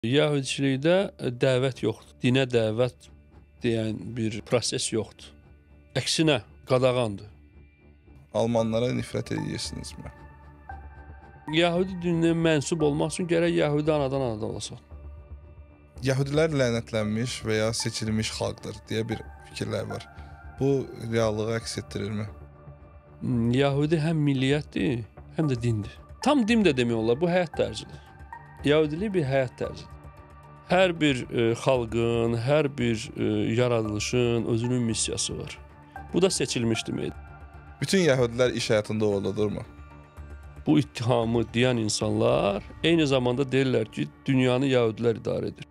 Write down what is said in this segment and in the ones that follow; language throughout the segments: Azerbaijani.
Yəhudiçilikdə dəvət yoxdur. Dinə dəvət deyən bir proses yoxdur. Əksinə, qadağandır. Almanlara nifrət edirsinizmi? Yəhudi dininə mənsub olmaq üçün gərək Yəhudi anadan olasan. Yəhudilər lənətlənmiş və ya seçilmiş xalqdır deyə bir fikirlər var. Bu reallığı əks etdirirmi? Yəhudi həm milliyyətdir, həm də dindir. Tam din də demək olar, bu həyat tərzidir. Yəhudilik bir həyat tərzidir. Hər bir xalqın, hər bir yaradılışın özünün missiyası var. Bu da seçilmiş deməkdir. Bütün yəhudilər iş həyatında ordudurmu? Bu ittihamı deyən insanlar eyni zamanda deyirlər ki, dünyanı yəhudilər idarə edir.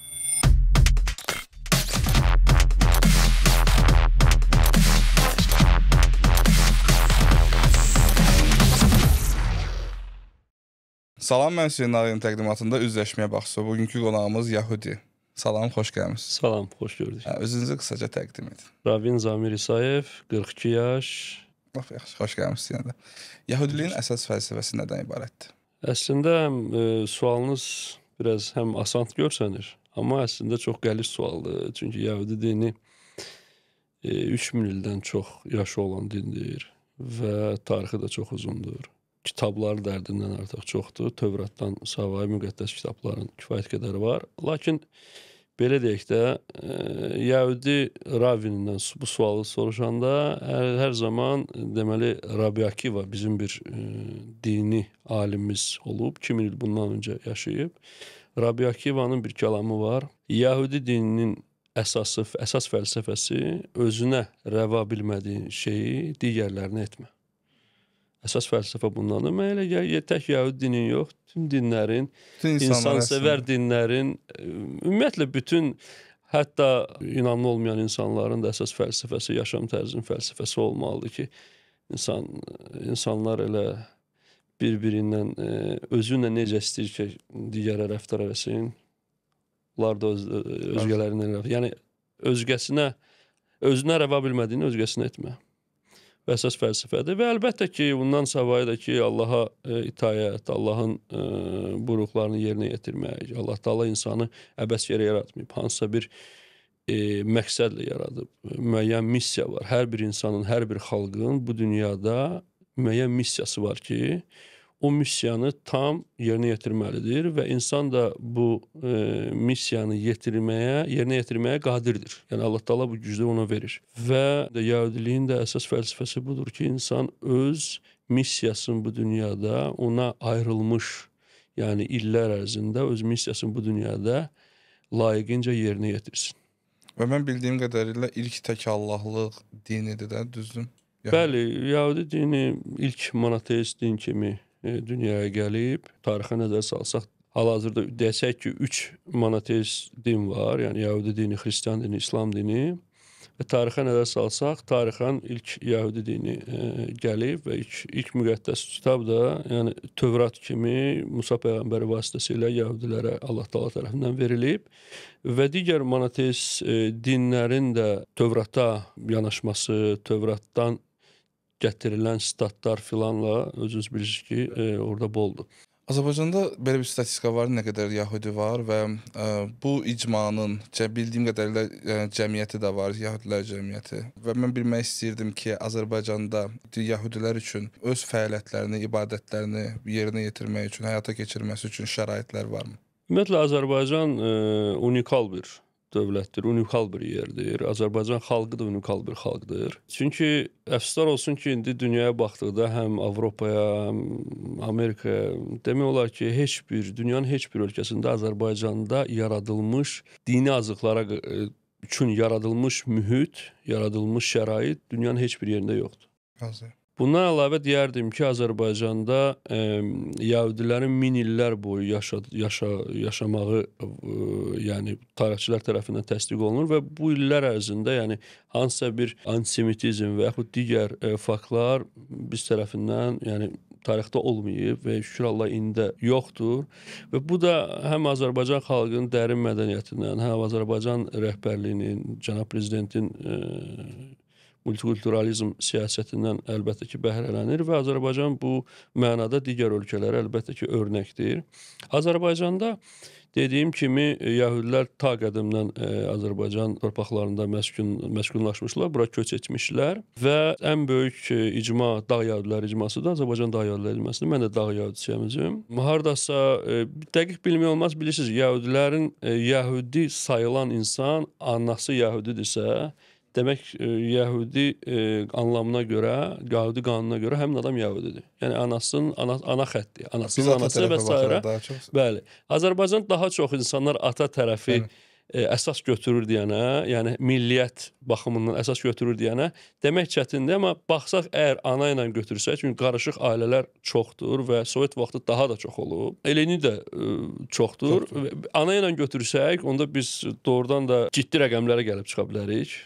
Salam, mən Hüseyn Ağayın təqdimatında üzləşməyə baxısı. Bugünkü qonağımız Yəhudi. Salam, xoş gəlmişsiniz. Salam, xoş gördük. Özünüzü qısaca təqdim edin. Ravin Zamir İsayev, 42 yaş. Yaxşı, xoş gəlmişsiniz yenə də. Yəhudiliyin əsas fəlsəfəsi nədən ibarətdir? Əslində sualınız biraz həm asan görsənir, amma əslində çox qəliz sualdır. Çünki Yəhudi dini 3000 ildən çox yaşı olan dindir və tarixi də çox uzundur. Kitablar dərdindən artıq çoxdur. Tövratdan savayı müqəddəs kitabların kifayət qədəri var. Lakin belə deyək də, Yəhudi Ravinindən bu sualı soruşanda hər zaman deməli Rabbi Akiva bizim bir dini alimimiz olub. 2000 il bundan öncə yaşayıb. Rabbi Akivanın bir kəlamı var. Yəhudi dininin əsas fəlsəfəsi özünə rəva bilmədiyin şeyi digərlərinə etmə. Əsas fəlsəfə bundandır. Mən elə gəlir, tək Yəhudi dinin yox, tüm dinlərin, insansevər dinlərin, ümumiyyətlə bütün, hətta inanlı olmayan insanların da əsas fəlsəfəsi, yaşam tərzinin fəlsəfəsi olmalıdır ki, insanlar elə bir-birindən özünlə necə istəyir ki, digərə rəftar eləsin, onlar da özgələrindən rəftar. Yəni, özünə rəva bilmədiyini özgəsinə etmə. Və əsas fəlsəfədir və əlbəttə ki, bundan savayı da ki, Allaha itayət, Allahın buyruqlarını yerinə yetirmək, Allah Taala insanı əbəs yerə yaratmayıb, hansısa bir məqsədlə yaradıb, müəyyən missiya var. Hər bir insanın, hər bir xalqın bu dünyada müəyyən missiyası var ki, o missiyanı tam yerinə yetirməlidir və insan da bu missiyanı yerinə yetirməyə qadirdir. Yəni Allah Taala bu gücü ona verir. Və Yəhudiliyin də əsas fəlsəfəsi budur ki, insan öz missiyasını bu dünyada ona ayrılmış, yəni illər ərzində öz missiyasını bu dünyada layiqincə yerinə yetirsin. Və mən bildiyim qədərilə ilk tək Allahlıq dinidir də, düzdür? Bəli, Yəhudi dini ilk monoteist din kimi dünyaya gəlib. Tarixə nəzər salsaq, hal-hazırda desək ki, 3 monoteist din var. Yəni Yəhudi dini, Xristian dini, İslam dini. Və tarixə nəzər salsaq, tarixən ilk Yəhudi dini gəlib və ilk müqəddəs kitab da, yəni Tövrat kimi Musa peyğəmbəri vasitəsilə Yəhudilərə Allah Taala tərəfindən verilib və digər monoteist dinlərin də Tövrata yanaşması, Tövratdan gətirilən statlar filanla özünüz bilirsiniz ki, orada boldur. Azərbaycanda belə bir statistika var, nə qədər Yəhudi var və bu icmanın bildiyim qədərilə cəmiyyəti də var, Yəhudilər cəmiyyəti. Və mən bilmək istəyirdim ki, Azərbaycanda Yəhudilər üçün öz fəaliyyətlərini, ibadətlərini yerinə yetirmək üçün, həyata keçirməsi üçün şəraitlər varmı? Ümumiyyətlə, Azərbaycan unikal bir dövlətdir, unikal bir yerdir. Azərbaycan xalqı da unikal bir xalqdır. Çünki əfsuslar olsun ki, indi dünyaya baxdıqda həm Avropaya, həm Amerikaya demək olar ki, dünyanın heç bir ölkəsində Azərbaycanda yaradılmış dini azıqlara üçün yaradılmış mühit, yaradılmış şərait dünyanın heç bir yerində yoxdur. Hazır. Bundan əlavə deyərdim ki, Azərbaycanda Yəhudilərin 1000 illər boyu yaşamağı yəni tarixçilər tərəfindən təsdiq olunur və bu illər ərzində yəni hansısa bir antisemitizm və yaxud digər faktlar biz tərəfindən yəni tarixdə olmayıb və şükür Allah indi yoxdur. Və bu da həm Azərbaycan xalqının dərin mədəniyyətindən, həm Azərbaycan rəhbərliyinin, cənab prezidentin multikulturalizm siyasətindən əlbəttə ki, bəhrələnir və Azərbaycan bu mənada digər ölkələrə əlbəttə ki, örnəkdir. Azərbaycanda dediyim kimi, yəhudilər ta qədimdən Azərbaycan torpaqlarında məskunlaşmışlar, bura köç etmişlər və ən böyük icma dağ yəhudiləri icmasıdır. Azərbaycan dağ yəhudiləri icmasıdır. Mən də dağ yəhudisiyəm. Hardasa dəqiq bilmək olmaz, bilirsiniz, yəhudilərin yəhudi sayılan insan anası yəhudidirsə, demək, yəhudi anlamına görə, yəhudi qanununa görə həmin adam yəhudidir. Yəni anasının ana xətti, anasının anası və s. Bəli. Azərbaycan daha çox insanlar ata tərəfi əsas götürür deyənə, yəni milliyyət baxımından əsas götürür deyənə demək çətindir, amma baxsaq əgər ana ilə götürsək, çünki qarışıq ailələr çoxdur və Sovet vaxtı daha da çox olub. Eleni də çoxdur. Ana ilə götürsək, onda biz doğrudan da ciddi rəqəmlərə gəlib çıxa bilərik.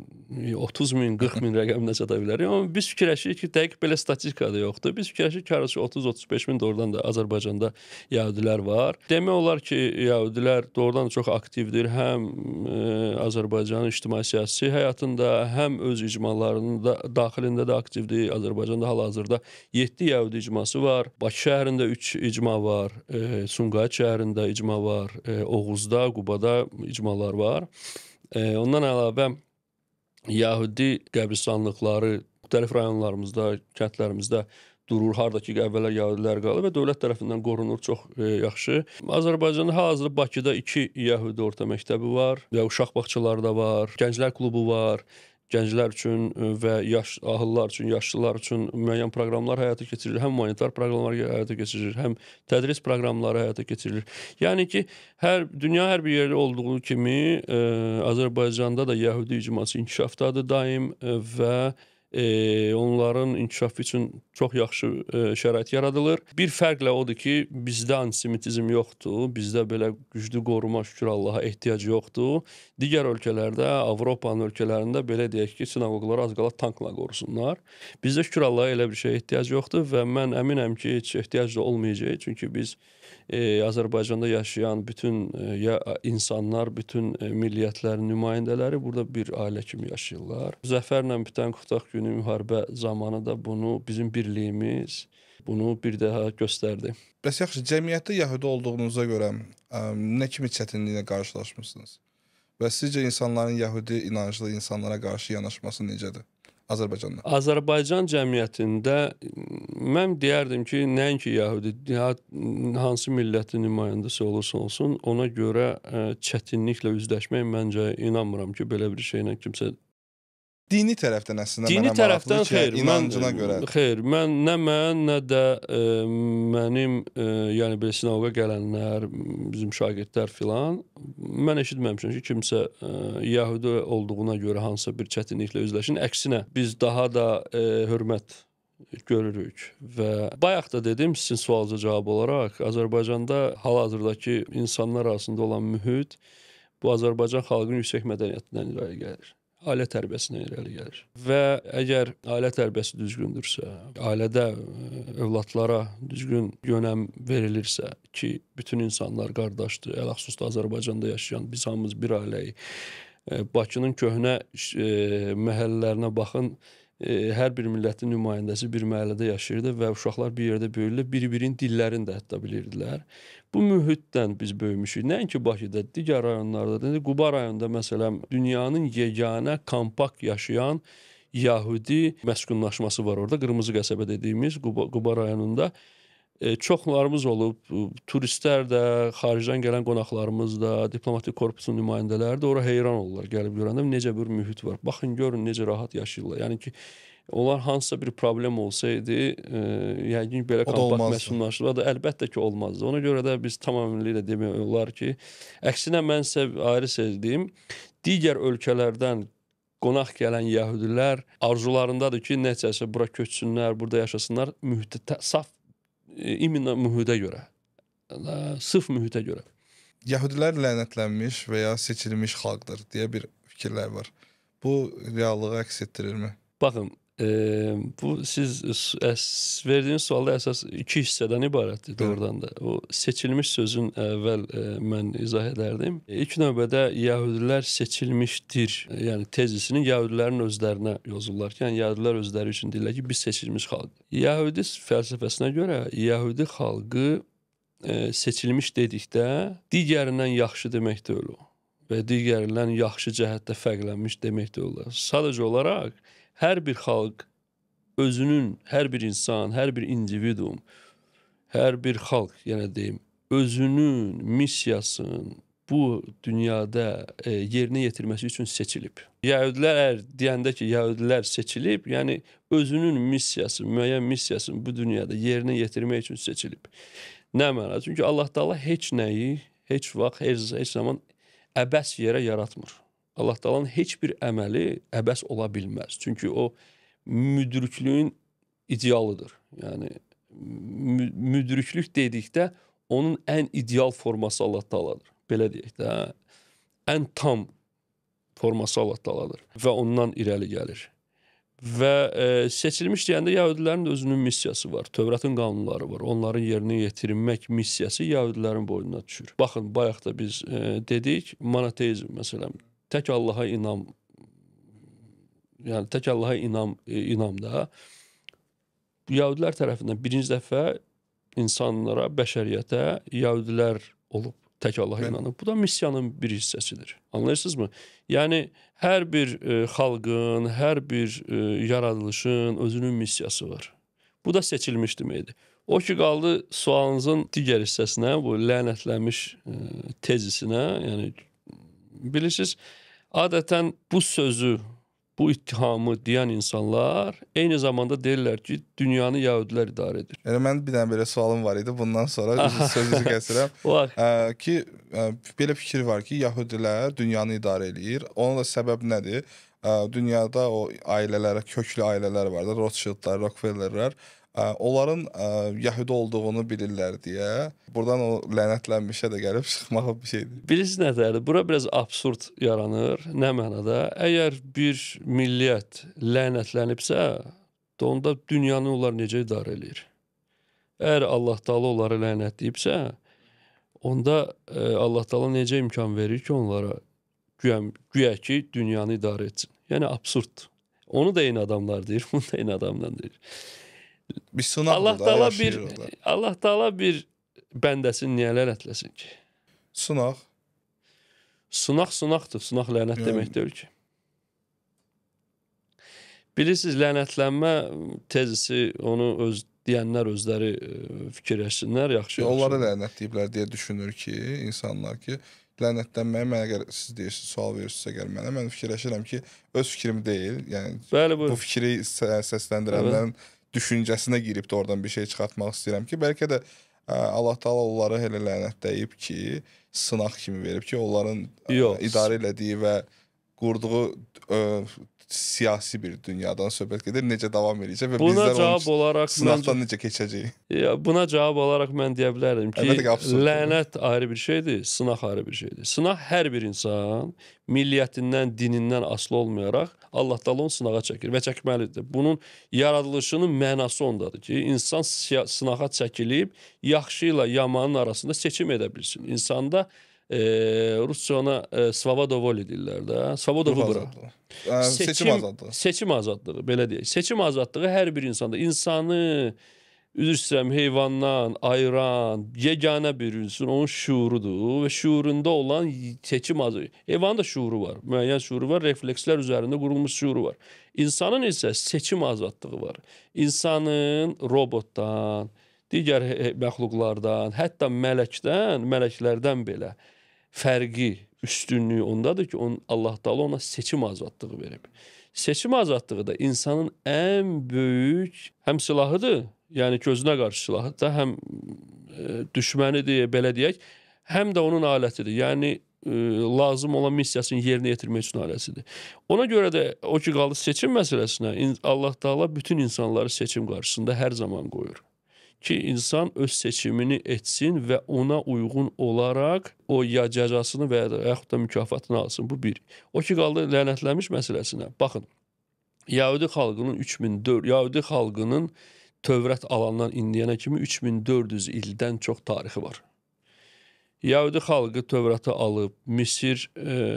30 min, 40 min rəqəminə çata bilərik. Amma biz fikirləşirik ki, dəqiq belə statistika da yoxdur. Biz fikirləşirik ki, 30-35 min doğrudan da Azərbaycanda yəhudilər var. Demək olar ki, yəhudilər doğrudan çox aktivdir. Həm Azərbaycanın ictimai-siyasi həyatında, həm öz icmalarının da daxilində də aktivdir. Azərbaycanda hal-hazırda 7 yəhudi icması var. Bakı şəhərində 3 icma var. Sumqayıt şəhərində icma var. Oğuzda, Qubada icmalar var. Ondan əlavə yəhudi qəbristanlıqları müxtəlif rayonlarımızda, kəndlərimizdə durur. Harda ki, əvvəllər yəhudilər qalır və dövlət tərəfindən qorunur, çox yaxşı. Azərbaycanda hal-hazırda Bakıda 2 yəhudi orta məktəbi var və uşaq bağçaları da var, gənclər klubu var. Gənclər üçün və ahıllar üçün, yaşlılar üçün müəyyən proqramlar həyata keçirilir. Həm humanitar proqramlar həyata keçirilir, həm tədris proqramları həyata keçirilir. Yəni ki, dünya hər bir yerdə olduğu kimi Azərbaycanda da yəhudi icması inkişafdadır daim və onların inkişafı üçün çox yaxşı şərait yaradılır. Bir fərqlə odur ki, bizdə antisemitizm yoxdur, bizdə belə güclü qoruma, şükür Allaha, ehtiyac yoxdur. Digər ölkələrdə, Avropanın ölkələrində belə deyək ki, sinagoglar az qala tankla qorusunlar. Bizdə şükür Allaha elə bir şeyə ehtiyac yoxdur və mən əminəm ki, heç ehtiyac da olmayacaq. Çünki biz Azərbaycanda yaşayan bütün insanlar, bütün milliyyətlərin nümayəndələri burada bir ailə kimi yaşayırlar. Zəfərlə bitən Qurtaq günü müharibə zamanı da bunu bizim birliyimiz bunu bir daha göstərdi. Bəs yaxşı, cəmiyyətdə yəhudi olduğunuza görə nə kimi çətinliklə qarşılaşmısınız? Və sizcə insanların yəhudi inanclı insanlara qarşı yanaşması necədir Azərbaycanda? Azərbaycan cəmiyyətində mən deyərdim ki, nəinki yəhudi, hansı millətin nümayəndəsi olursa olsun, ona görə çətinliklə üzləşmək məncə inanmıram ki, belə bir şeylə kimsə... Dini tərəfdən əslində dini tərəfdən xeyr, inancına görə. Xeyr, nə də mənim, yəni belə sinagoga gələnlər, bizim şagirdlər filan, mən eşitməmişəm ki, kimsə yəhudi olduğuna görə hansısa bir çətinliklə üzləşin. Əksinə, biz daha da hörmət görürük və bayaq da dedim sizin sualınıza cavab olaraq, Azərbaycanda hal-hazırdakı insanlar arasında olan mühit bu Azərbaycan xalqının yüksək mədəniyyətindən irəli gəlir. Ailə tərbiyəsindən irəli gəlir. Və əgər ailə tərbiyəsi düzgündürsə, ailədə övladlara düzgün yönəm verilirsə ki, bütün insanlar qardaşdır, ələxüsusda Azərbaycanda yaşayan biz hamımız bir ailəyik. Bakının köhnə məhəllələrinə baxın, hər bir millətin nümayəndəsi bir məhəllədə yaşayırdı və uşaqlar bir yerdə böyüdülər, bir-birinin dillərini də hətta bilirdilər. Bu mühitdən biz böyümüşük. Nəinki Bakıda, digər rayonlarda, Quba rayonunda məsələn, dünyanın yeganə kompakt yaşayan yəhudi məskunlaşması var orada. Qırmızı qəsəbə dediyimiz Quba rayonunda. Çoxlarımız olub, turistlər də, xaricdən gələn qonaqlarımız da, diplomatik korpusun nümayəndələri də ora heyran olurlar gəlib görəndə necə bir mühit var. Baxın, görün necə rahat yaşayırlar. Yəni ki, onlar hansısa bir problem olsaydı, yəqin belə kompakt məskunlaşırlar da əlbəttə ki, olmazdı. Ona görə də biz tamamilə demək olar ki, əksinə mən sizə ayrı sevdiyim, digər ölkələrdən qonaq gələn yəhudilər arzularındadır ki, necəsə bura köçsünlər, burada yaşasınlar, mühitdə saf imенно mühitə görə, sırf mühitə görə. Yəhudilər lənətlənmiş və ya seçilmiş xalqdır deyə bir fikirlər var. Bu reallığı əks etdirirmi? Baxın, Bu siz verdiyiniz sualda əsas iki hissədən ibarətdir doğrudan da. O seçilmiş sözün əvvəl mən izah edərdim. İlk növbədə yəhudilər seçilmişdir. Yəni tezisini yəhudilərin özlərinə yazırlarkən, yəhudilər özləri üçün deyirlər ki, biz seçilmiş xalq. Yəhudi fəlsəfəsinə görə yəhudi xalqı seçilmiş dedikdə digərindən yaxşı demək deyil o və digərindən yaxşı cəhətdə fərqlənmiş demək deyil. Sadəcə olaraq hər bir xalq özünün, hər bir insan, hər bir individum, hər bir xalq, yenə deyim, özünün missiyasını bu dünyada yerinə yetirməsi üçün seçilib. Yəhudilər əgər deyəndə ki, yəhudilər seçilib, yəni özünün missiyası, müəyyən missiyasını bu dünyada yerinə yetirmək üçün seçilib. Nə məna? Çünki Allah Taala heç nəyi, heç vaxt, heç zaman əbəs yerə yaratmır. Allah Taala'nın heç bir əməli əbəs ola bilməz. Çünki o müdriklüyün idealıdır. Yəni müdriklük dedikdə onun ən ideal forması Allah Taala'dır. Belə deyək də, ən tam forması Allah Taala'dır və ondan irəli gəlir. Və seçilmiş deyəndə yəhudilərin özünün missiyası var. Tövratın qanunları var. Onların yerinə yetirmək missiyası yəhudilərin boynuna düşür. Baxın, bayaq da biz dedik, monoteizm məsələn, tək Allaha inam, yəni tək Allaha inamda yəhudilər tərəfindən birinci dəfə insanlara, bəşəriyyətə yəhudilər olub. Tək Allaha inanıb. Bu da missiyanın bir hissəsidir. Anlayırsınızmı? Yəni, hər bir xalqın, hər bir yaradılışın özünün missiyası var. Bu da seçilmiş deməkdir. O ki, qaldı sualınızın digər hissəsinə, bu lənətlənmiş tezisinə, yəni, bilirsiniz, adətən bu sözü, bu ittihamı deyən insanlar eyni zamanda deyirlər ki, dünyanı yəhudilər idarə edir. Yəni, mən bir dənə belə sualım var idi. Bundan sonra sözünüzü kəsirəm. Ki, belə fikir var ki, yəhudilər dünyanı idarə edir. Onun da səbəb nədir? Dünyada o ailələr, köklü ailələr var da, Rothschildlər, Rockefellerlər. Onların yəhudi olduğunu bilirlər deyə. Buradan o lənətlənmişə də gəlib çıxmaq bir şeydir. Bilirsiniz nətərdir? Bura biraz absurd yaranır. Nə mənada? Əgər bir millət lənətlənibsə, onda dünyanı onlar necə idarə edir? Əgər Allah Taala onları lənətləyibsə, onda Allah Taala necə imkan verir ki, onlara güya ki, dünyanı idarə etsin? Yəni absurd. Onu da eyni adamlar deyir, bunu da eyni adamdan deyir. Bir sınaqdır da yaşayırlar. Allah Taala bir bəndəsini niyə lənətləsin ki? Sınaq. Sınaq sınaqdır. Sınaq lənət demək deyil ki. Bilirsiniz, lənətlənmə tezisi onu deyənlər özləri fikirləşsinlər, yaxşı. Onları lənətləyiblər deyə düşünür ki, insanlar ki, lənətlənməyə mənə gəlir, siz deyirsiniz, sual verirsinizsə gəlir mənə. Mən fikirləşirəm ki, öz fikrim deyil. Yəni, bəli, bu fikri səsləndirənlərin düşüncəsinə girib də oradan bir şey çıxartmaq istəyirəm ki, bəlkə də Allah Taala onları elə lənətləyib ki, sınaq kimi verib ki, onların idarə elədiyi və qurduğu siyasi bir dünyadan söhbət gedir, necə davam edəcək və bizlər onun sınaqdan necə keçəcəyik? Buna cavab olaraq mən deyə bilərdim ki, lənət ayrı bir şeydir, sınaq ayrı bir şeydir. Sınaq hər bir insan milliyyətindən, dinindən asılı olmayaraq Allah Taala onu sınağa çəkir və çəkməlidir. Bunun yaradılışının mənası ondadır ki, insan sınağa çəkilib, yaxşı ilə yamanın arasında seçim edə bilsin. İnsanda Rusca ona svobodovoli deyirlər də. Svobodovu bura. Seçim azadlığı. Seçim azadlığı, belə deyək. Seçim azadlığı hər bir insanda. İnsanı, üzr istəyirəm, heyvandan ayıran, yeganə bir ünsür onun şuurudur və şuurunda olan seçim azadlığı. Heyvanın da şuuru var, müəyyən şuuru var, reflekslər üzərində qurulmuş şuuru var. İnsanın isə seçim azadlığı var. İnsanın robotdan, digər məxluqlardan, hətta mələklərdən belə fərqi, üstünlüyü ondadır ki, Allah Taala ona seçim azadlığı verib. Seçim azadlığı da insanın ən böyük həm silahıdır, yəni gözünə qarşı silahıdır da, həm düşmənidir, belə deyək, həm də onun alətidir. Yəni lazım olan missiyasını yerinə yetirmək üçün alətidir. Ona görə də o ki, qaldı seçim məsələsinə, Allah Taala bütün insanları seçim qarşısında hər zaman qoyur. Ki, insan öz seçimini etsin və ona uyğun olaraq o ya cəzasını və yaxud da mükafatını alsın. Bu bir. O ki, qaldı lənətlənmiş məsələsinə. Baxın, Yahudi xalqının Tövrat alandan indiyənə kimi 3400 ildən çox tarixi var. Yahudi xalqı Tövratı alıb Misir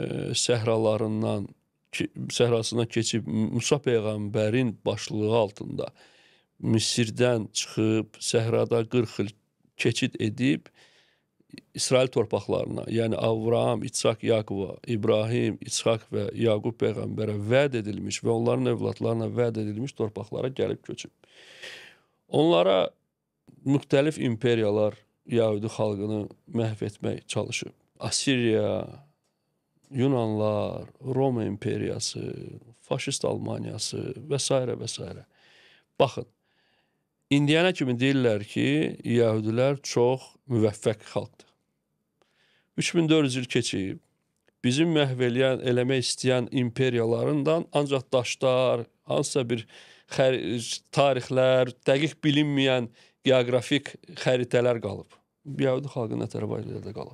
səhrasına keçib Musa peyğəmbərin başlığı altında Misirdən çıxıb səhrada 40 il keçid edib İsrail torpaqlarına, yəni Avram, İtsak, Yaquba, İbrahim, İtsak və Yaqub peyğəmbərə vəd edilmiş və onların övladlarına vəd edilmiş torpaqlara gəlib köçüb. Onlara müxtəlif imperiyalar Yahudi xalqını məhv etmək çalışıb. Asiriya, Yunanlar, Roma imperiyası, faşist Almaniyası və s. və s. Baxın, indiyənə kimi deyirlər ki, Yahudilər çox müvəffəq xalqdır. 3400 il keçib, bizim məhv eləmək istəyən imperiyalarından ancaq daşlar, hansısa bir tarixlər, dəqiq bilinməyən geografik xəritələr qalıb. Yahudi xalqı nə tərəf ailələrdə qalıb.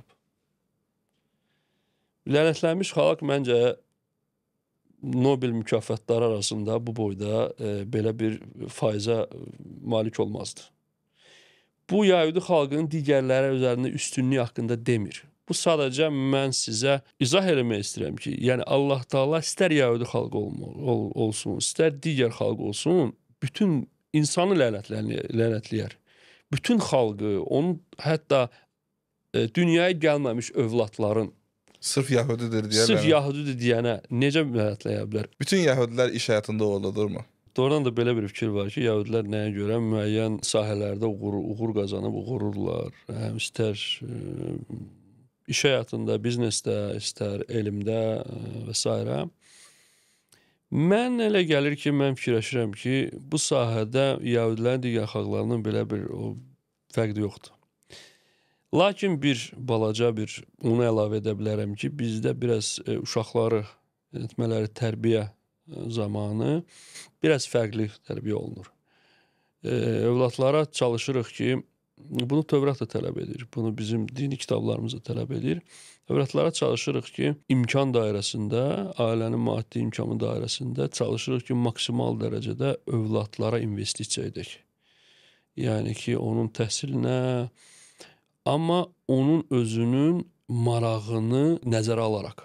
Lənətlənmiş xalq məncə Nobel mükafatları arasında bu boyda belə bir faizə malik olmazdı. Bu Yahudi xalqının digərləri üzərində üstünlüyü haqqında demir. Bu sadəcə mən sizə izah eləmək istəyirəm ki, yəni Allah Taala istər Yahudi xalqı olsun, istər digər xalq olsun, bütün insanı lənətləyər. Bütün xalqı, onun hətta dünyaya gəlməmiş övladların Sırf Yahudidir deyənə necə lənətləyə bilər? Bütün Yahudilər iş həyatında oğurladırmı? Doğrudan da belə bir fikir var ki, Yahudilər nəyə görə müəyyən sahələrdə uğur qazanıb uğururlar. Həm istər iş həyatında, biznesdə, istər elmdə və s. Mən elə gəlir ki, mən fikirləşirəm ki, bu sahədə Yahudilərin digər xalqlarının belə bir fərqi yoxdur. Lakin balaca onu əlavə edə bilərəm ki, bizdə biraz uşaqları etmələri tərbiyə zamanı biraz fərqli tərbiyə olunur. Övladlara çalışırıq ki, bunu Tövrat da tələb edir, bunu bizim dini kitablarımız da tələb edir. Övladlara çalışırıq ki, imkan dairəsində, ailənin maddi imkanı dairəsində çalışırıq ki, maksimal dərəcədə övladlara investisiya edək. Yəni ki, onun təhsilinə, amma onun özünün marağını nəzərə alaraq.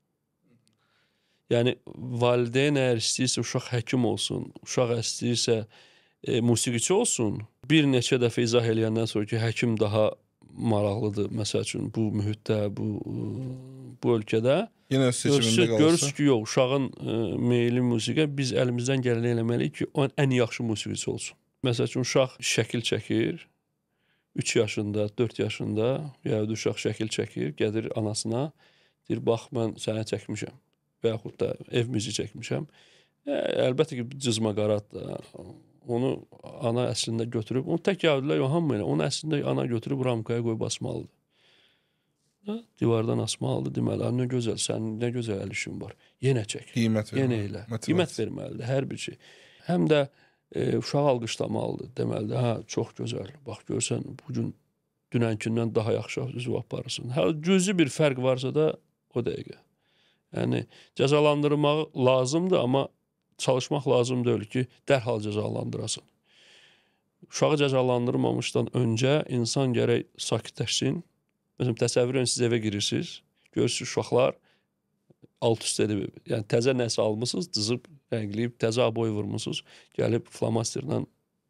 Yəni, valideyn əgər istəyirsə uşaq həkim olsun, uşaq istəyirsə musiqiçi olsun, bir neçə dəfə izah eləyəndən sonra ki, həkim daha maraqlıdır, məsəl üçün bu mühitdə, bu ölkədə. Yenə öz seçimində qalırsa. Görürsünüz ki, yox, uşağın meyli musiqiyə biz əlimizdən gələni eləməliyik ki, ən yaxşı musiqiçi olsun. Məsəl üçün, uşaq şəkil çəkir, 3 yaşında, 4 yaşında Yahudi uşaq şəkil çəkir, gəlir anasına, deyir, bax, mən sənə çəkmişəm və yaxud da ev müziği çəkmişəm. Əlbəttə ki, cızmaqarat da, onu ana əslində götürüb, onu tək Yahudilər yoxanmayın, onu əslində ana götürüb ramkaya qoyub basmalıdır. Divardan asmalıdır, deməli, nə gözəl, sənin nə gözəl əl işin var, yenə çək, yenə elə, qiymət verməlidir, hər bir şey. Həm də uşağı alqışlamalıdır, deməlidir, hə, çox gözəl, bax, görsən, bugün dünənkindən daha yaxşı üzv aparırsın. Cüzi bir fərq varsa da o dəqiqə. Yəni, cəzalandırmaq lazımdır, amma çalışmaq lazım deyil ki, dərhal cəzalandırasın. Uşağı cəzalandırmamışdan öncə insan gərək sakitləşsin. Məsələn, təsəvvür edin, siz evə girirsiniz, görürsünüz uşaqlar alt-üst edib, yəni təzə nəsə almışsınız, dızıb, rəngləyib, təzə aboy vurmuşsunuz, gəlib flamasterlə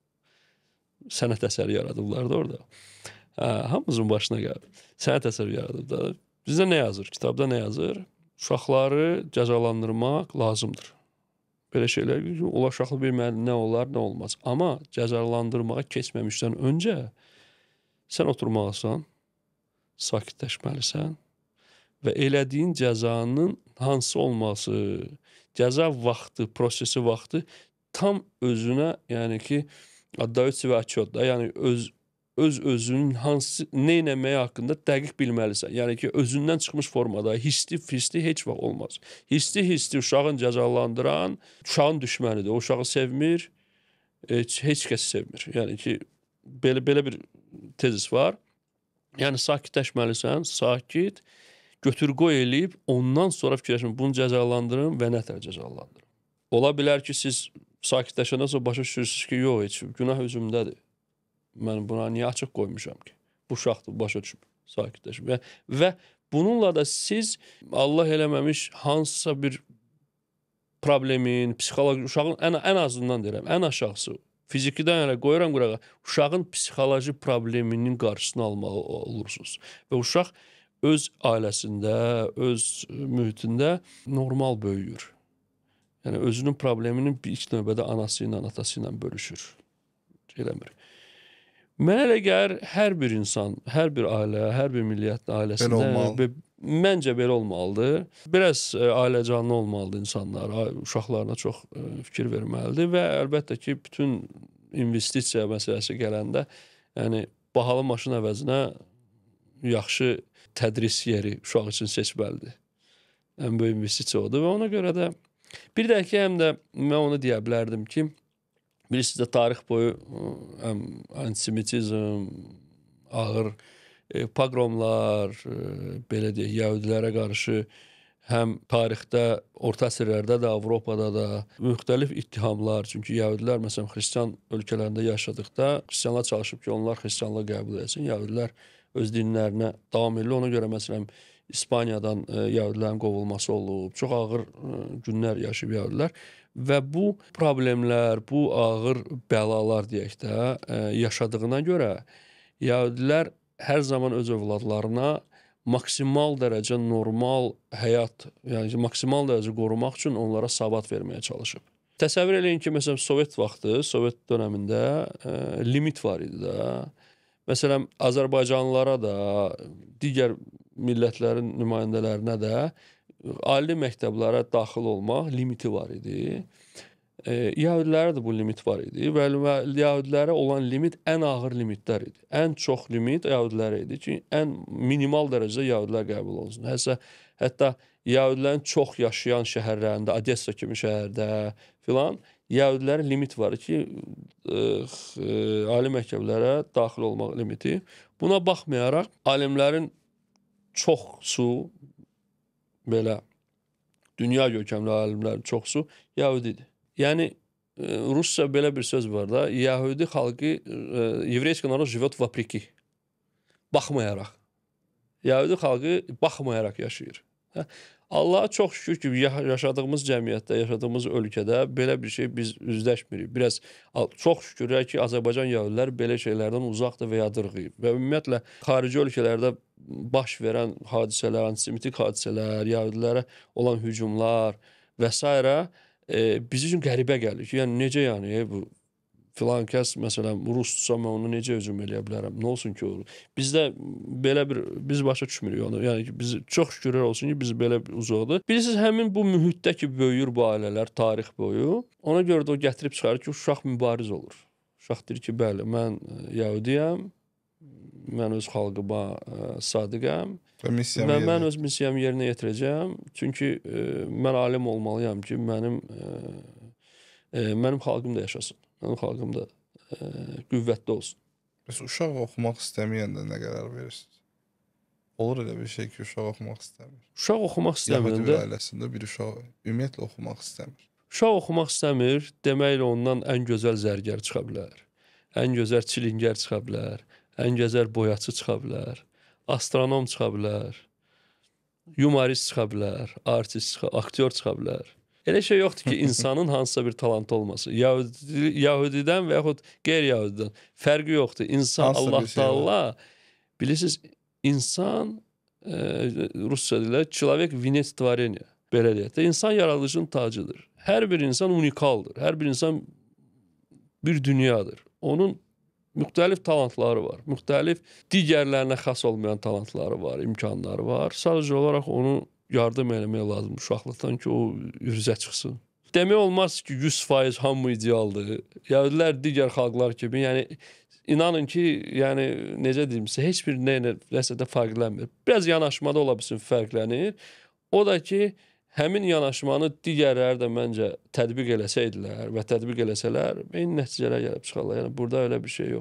sənət əsəri yaradıblar da orada. Hamımızın başına gəlib. Sənət əsəri yaradıblar. Bizdə nə yazır? Kitabda nə yazır? Uşaqları cəzalandırmaq lazımdır. Belə şeylər, ola uşaqlı bilməli, nə olar, nə olmaz. Amma cəzalandırmağa keçməmişdən öncə sən oturmalısan, sakitləşməlisən və elədiyin cəzanın hansı olması, cəza vaxtı, prosesi vaxtı tam özünə, yəni ki, addaütsü və açıyod da, yəni özünün hansı, nə eləməyi haqqında dəqiq bilməlisən. Yəni ki, özündən çıxmış formada, hisli heç vaxt olmaz. Hisli uşağın cəzalandıran, uşağın düşmənidir. O uşağı sevmir, heç kəs sevmir. Yəni ki, belə bir tezis var. Yəni, sakitləşməlisən, sakit, götür-qoy eləyib, ondan sonra fikirləşmə, bunu cəzalandırım və nətər cəzalandırım. Ola bilər ki, siz sakitləşəndən sonra başa düşürsünüz ki, yox, heç günah özümdədir. Mən buna niyə açıq qoymuşam ki? Bu uşaqdır, başa düşmür, sakitləşmir. Və bununla da siz Allah eləməmiş hansısa bir problemin, psixoloji uşağın ən azından deyirəm, ən aşağısı fizikidən elə qoyuram qırağa, uşağın psixoloji probleminin qarşısını almalı olursunuz. Və uşaq öz ailəsində, öz mühitində normal böyüyür. Yəni özünün probleminin ilk növbədə anası ilə, atası ilə bölüşür. Eləmir. Mənə elə gəlir hər bir insan, hər bir ailə, hər bir millət ailəsində məncə belə olmalıdır. Biraz ailəcanlı olmalıdır insanlar, uşaqlarına çox fikir verməlidir və əlbəttə ki, bütün investisiya məsələsi gələndə, yəni bahalı maşın əvəzinə yaxşı tədris yeri uşaq üçün seçməlidir. Ən böyük investisiya odur və ona görə də bir də ki, həm də mən onu deyə bilərdim ki, bilirsiniz də tarix boyu antisemitizm, ağır pogromlar, belə deyək, yəhudilərə qarşı həm tarixdə, orta əsrlərdə də, Avropada da müxtəlif ittihamlar, çünki yəhudilər məsələn xristian ölkələrində yaşadıqda xristianlar çalışıb ki, onlar xristianlığı qəbul etsin, yəhudilər öz dinlərinə davam edirlər. Ona görə məsələn İspaniyadan yəhudilərin qovulması olub, çox ağır günlər yaşayıb yəhudilər və bu problemlər, bu ağır bəlalar deyək də yaşadığına görə yəhudilər hər zaman öz övladlarına maksimal dərəcə normal həyat, yəni maksimal dərəcə qorumaq üçün onlara sabat verməyə çalışıb. Təsəvvür eləyin ki, məsələn Sovet vaxtı, Sovet dövründə limit var idi də. Məsələn Azərbaycanlılara da, digər millətlərin nümayəndələrinə də ali məktəblərə daxil olmaq limiti var idi. Yəhudilərə də bu limit var idi və yəhudilərə olan limit ən ağır limitlər idi. Ən çox limit yəhudilərə idi ki, ən minimal dərəcədə yəhudilər qəbul olunsun. Hətta yəhudilərin çox yaşayan şəhərlərində, Odessa kimi şəhərdə filan yəhudilərin limit var ki, ali məktəblərə daxil olmaq limiti. Buna baxmayaraq alimlərin çoxsu, belə dünya görkəmli alimlərin çoxsu yəhudidir. Yəni Rusca belə bir söz var da, yəhudi xalqı, еврейский народ живет вопреки. Baxmayaraq. Yəhudi xalqı baxmayaraq yaşayır. Allaha çox şükür ki, yaşadığımız cəmiyyətdə, yaşadığımız ölkədə belə bir şey biz üzləşmirik. Biraz çox şükürlər ki, Azərbaycan yəhudilər belə şeylərdən uzaqdır və yadırğıyıb. Və ümumiyyətlə xarici ölkələrdə baş verən hadisələr, antisemitik hadisələr, yəhudilərə olan hücumlar və s. Biz üçün qəribə gəlir ki, yəni necə yəni bu filan kəs məsələn rusdursa mən onu necə hücum eləyə bilərəm? Nə olsun ki o? Bizdə belə bir biz başa düşmürük onu. Yəni ki biz çox şükürlər olsun ki biz belə uzaqdır. Bilirsiniz həmin bu mühitdə ki böyüyür bu ailələr tarix boyu. Ona görə də o gətirib çıxarır ki uşaq mübariz olur. Uşaq deyir ki bəli mən yəhudiyəm. Mən öz xalqıma sadiqəm və mən öz missiyamı yerinə yetirəcəm. Çünki mən alim olmalıyam ki, mənim xalqım da yaşasın. Mənim xalqım da qüvvətli olsun. Mesela uşaq oxumaq istəməyəndə nə qərar verirsiniz? Olur elə bir şey ki, uşaq oxumaq istəmir. Uşaq oxumaq istəməyəndə Yəhudi ailəsində bir uşaq ümumiyyətlə oxumaq istəmir. Uşaq oxumaq istəmir, deməklə ondan ən gözəl zərgər çıxa bilər. Ən gözəl çilingər çıxa bilər. Ən gözəl boyaçı çıxa bilər. Astronom çıxa bilər. Humorist çıxa bilər. Artist, aktyor çıxa bilər. Elə şey yoxdur ki, insanın hansısa bir talantı olması. Yahudidən və yaxud qeyri-Yahudidən fərqi yoxdur. İnsan Allah Taala, bilirsiniz, insan Rusca dillə человек венец творения. Belə deyək də, insan yaradılışın tacıdır. Hər bir insan unikaldır. Hər bir insan bir dünyadır. Onun müxtəlif talantları var. Müxtəlif digərlərinə xas olmayan talantları var, imkanları var. Sadəcə olaraq onu yardım eləmək lazım uşaqlıqdan ki, o üzə çıxsın. Demək olmaz ki, 100% hamı idealdır. Yəhudilər digər xalqlar kimi, yəni inanın ki, yəni necə deyimsə, heç bir nəsə də fərqlənmir. Biraz yanaşmada ola bilsin fərqlənir. O da ki, həmin yanaşmanı digərləri də məncə tətbiq eləsəydilər və tətbiq eləsələr, eyni nəticələr gəlib çıxarlar. Yəni burada elə bir şey yoxdur.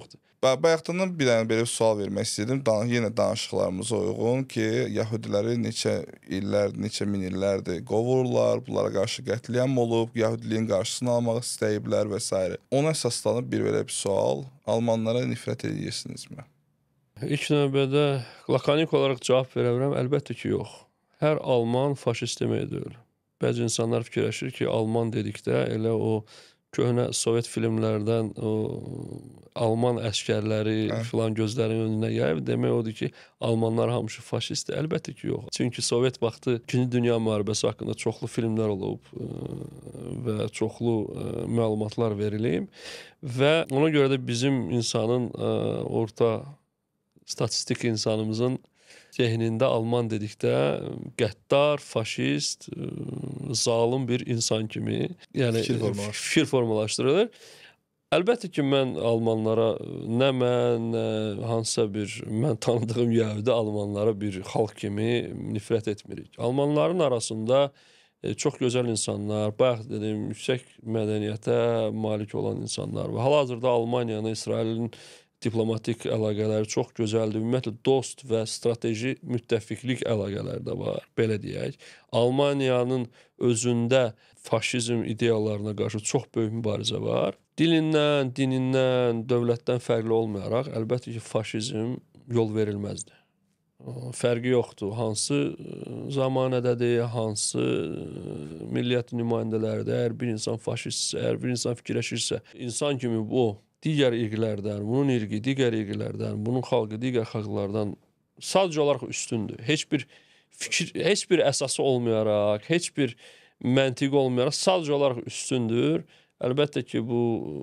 Bayaqdan bir dənə belə bir sual vermək istəyirdim. Yenə danışıqlarımıza uyğun ki, Yəhudiləri neçə illər, neçə min illərdir qovurlar, bunlara qarşı qətliam olub, Yəhudiliyin qarşısını almaq istəyiblər və s. Ona əsaslanıb bir belə bir sual. Almanlara nifrət edirsinizmi? İlk növbədə lakonik olaraq cavab verə bilərəm. Əlbəttə ki, yox. Hər alman faşist demək deyil. Bəzi insanlar fikirləşir ki, alman dedikdə elə o köhnə Sovet filmlərdən o alman əskərləri filan gözlərinin önünə gəlib. Demək odur ki, almanlar hamısı faşistdir. Əlbəttə ki, yox. Çünki Sovet vaxtı 2-ci Dünya müharibəsi haqqında çoxlu filmlər olub və çoxlu məlumatlar verilib və ona görə də bizim insanın orta statistik insanımızın zehnində alman dedikdə qəddar, faşist, zalım bir insan kimi, yəni fikir formalaşdırılır. Əlbəttə ki, mən almanlara nə mən, nə hansısa bir mən tanıdığım yəhudi almanlara bir xalq kimi nifrət etmirik. Almanların arasında çox gözəl insanlar, bayaq dedim, yüksək mədəniyyətə malik olan insanlar var. Hal-hazırda Almaniyanın, İsrailin diplomatik əlaqələri çox gözəldir. Ümumiyyətlə, dost və strateji müttəfiqlik əlaqələri də var, belə deyək. Almaniyanın özündə faşizm ideyalarına qarşı çox böyük mübarizə var. Dilindən, dinindən, dövlətdən fərqli olmayaraq, əlbəttə ki, faşizm yol verilməzdir. Fərqi yoxdur. Hansı zamanədədir, hansı milliyyət nümayəndələrdir. Əgər bir insan faşistsə, əgər bir insan fikirləşirsə, insan kimi bu digər irqilərdən, bunun irqi digər irqilərdən, bunun xalqı digər xalqlardan sadəcə olaraq üstündür. Heç bir əsası olmayaraq, heç bir məntiqi olmayaraq sadəcə olaraq üstündür. Əlbəttə ki, bu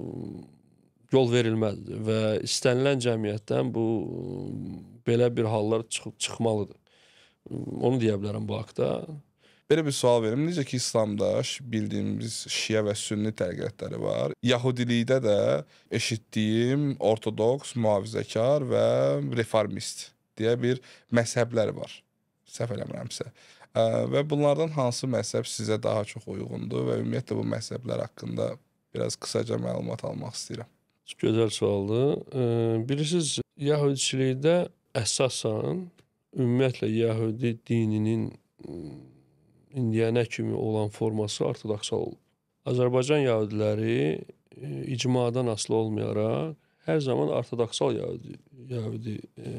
yol verilməzdir və istənilən cəmiyyətdən bu belə bir hallar çıxmalıdır. Onu deyə bilərəm bu haqda. Belə bir sual verim. Necə ki, İslamda bildiyimiz şiə və sünni təriqətləri var. Yahudilikdə də eşitdiyim ortodoks, mühafizəkar və reformist deyə bir məzhəblər var. Səhv eləmirəmsə. Və bunlardan hansı məzhəb sizə daha çox uyğundur və ümumiyyətlə bu məzhəblər haqqında biraz qısaca məlumat almaq istəyirəm. Gözəl sualdır. Bilirsiniz, Yahudiçilikdə əsasən ümumiyyətlə Yahudi dininin indiyənə kimi olan forması ortodoksal olub. Azərbaycan Yahudiləri icmadan asılı olmayaraq hər zaman ortodoksal Yahudi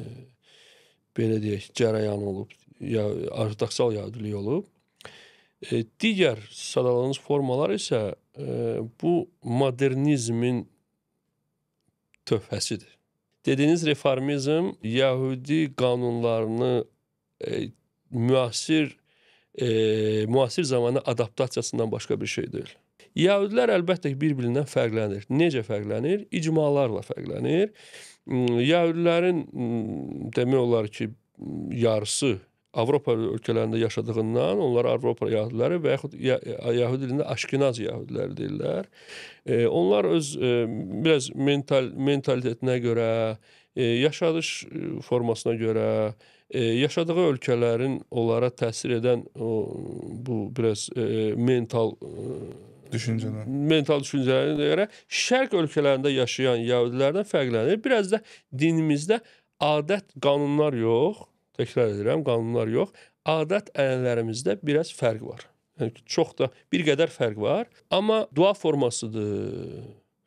belə deyək, cərəyanı olub, ortodoksal Yahudilik olub. Digər sadaladığınız formalar isə bu modernizmin töhfəsidir. Dediyiniz reformizm Yahudi qanunlarını müasir zamanı adaptasiyasından başqa bir şey deyil. Yahudilər əlbəttə ki, bir-birindən fərqlənir. Necə fərqlənir? İcmalarla fərqlənir. Yahudilərin demək olar ki, yarısı Avropa ölkələrində yaşadığından onlar Avropa Yahudiləri və yaxud Yahudi dilində Aşkenaz Yahudiləri deyirlər. Onlar öz biraz mentalitetinə görə, yaşadış formasına görə, yaşadığı ölkələrin onlara təsir edən bu biraz mental düşüncələrə görə şərq ölkələrində yaşayan Yahudilərdən fərqlənir. Biraz da dinimizdə adət, qanunlar yox, təkrar edirəm, qanunlar yox, adət-ənənələrimizdə biraz fərq var. Yəni, çox da bir qədər fərq var. Amma dua formasıdır,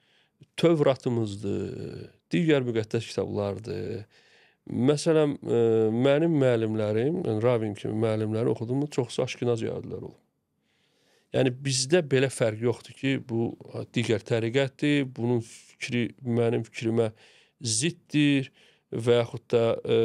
Tövratımızdır, digər müqəddəs kitablardır. Məsələn, mənim müəllimlərim, Ravin kimi müəllimləri oxudum, çoxsu Aşkenaz Yahudilər olub. Yəni, bizdə belə fərq yoxdur ki, bu digər təriqətdir, bunun fikri mənim fikrimə ziddir və yaxud da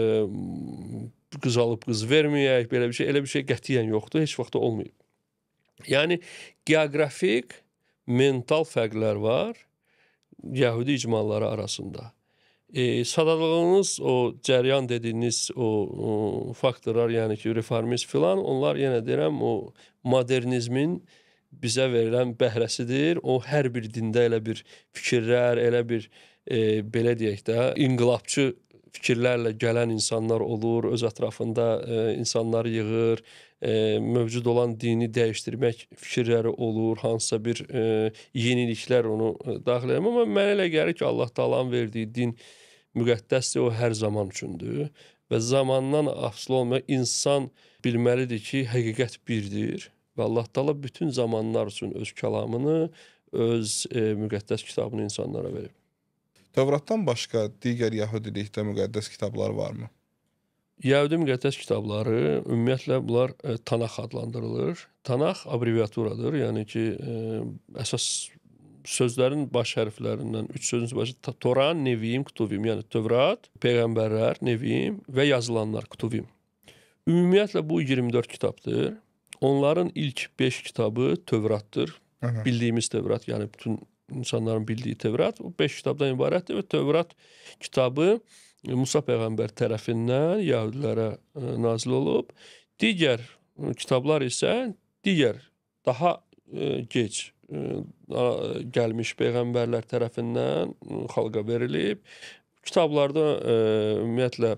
qız alıb qız verməyək, belə bir şey, elə bir şey qətiyyən yoxdur, heç vaxt olmayıb. Yəni, geografik, mental fərqlər var Yahudi icmaları arasında. Sadalığınız, o cəryan dediyiniz o faktorlar, yəni ki, reformist filan, onlar yenə deyirəm, o modernizmin bizə verilən bəhrəsidir. O hər bir dində elə bir fikirlər, elə bir belə deyək də, inqilabçı fikirlərlə gələn insanlar olur, öz ətrafında insanları yığır, mövcud olan dini dəyişdirmək fikirləri olur, hansısa bir yeniliklər onu daxil edir. Amma mənə elə gəlir ki, Allah Taala'nın verdiyi din müqəddəsdir, o hər zaman üçündür və zamandan asılı olmayaraq insan bilməlidir ki, həqiqət birdir və Allah Taala bütün zamanlar üçün öz kəlamını, öz müqəddəs kitabını insanlara verib. Tövratdan başqa digər yəhudilikdə müqəddəs kitablar varmı? Yəhudi müqəddəs kitabları ümumiyyətlə bunlar Tanakh adlandırılır. Tanakh abreviaturadır, yəni ki, əsas sözlərin baş hərflərindən 3 sözün başı Tora, Nevim, Ktuvim, yəni Tövrat, peyğəmbərlər, Nevim və yazılanlar Ktuvim. Ümumiyyətlə bu 24 kitabdır. Onların ilk 5 kitabı Tövratdır. Bildiyimiz Tövrat, yəni bütün insanların bildiyi Tövrat o 5 kitabdan ibarətdir və Tövrat kitabı Musa peyğəmbər tərəfindən yəhudilərə nazil olub. Digər kitablar isə digər daha gec gəlmiş peyğəmbərlər tərəfindən xalqa verilib. Kitablarda ümumiyyətlə